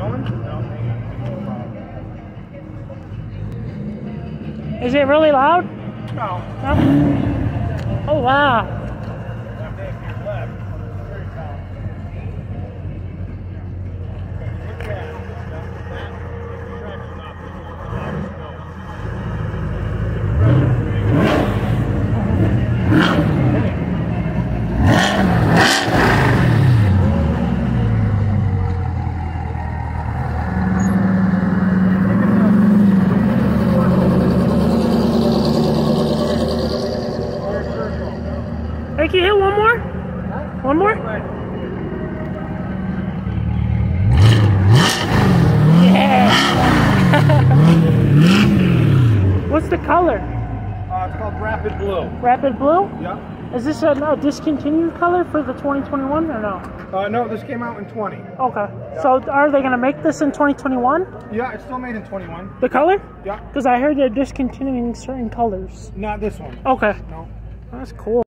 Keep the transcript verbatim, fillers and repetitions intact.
going? No. Is it really loud? No. No? Oh, wow. Hey, can you hit one more? Huh? One more? Yeah! What's the color? Uh, it's called Rapid Blue. Rapid Blue? Yeah. Is this a no, discontinued color for the twenty twenty-one or no? Uh, no, this came out in twenty. Okay. Yeah. So are they going to make this in twenty twenty-one? Yeah, it's still made in twenty-one. The color? Yeah. Because I heard they're discontinuing certain colors. Not this one. Okay. No. That's cool.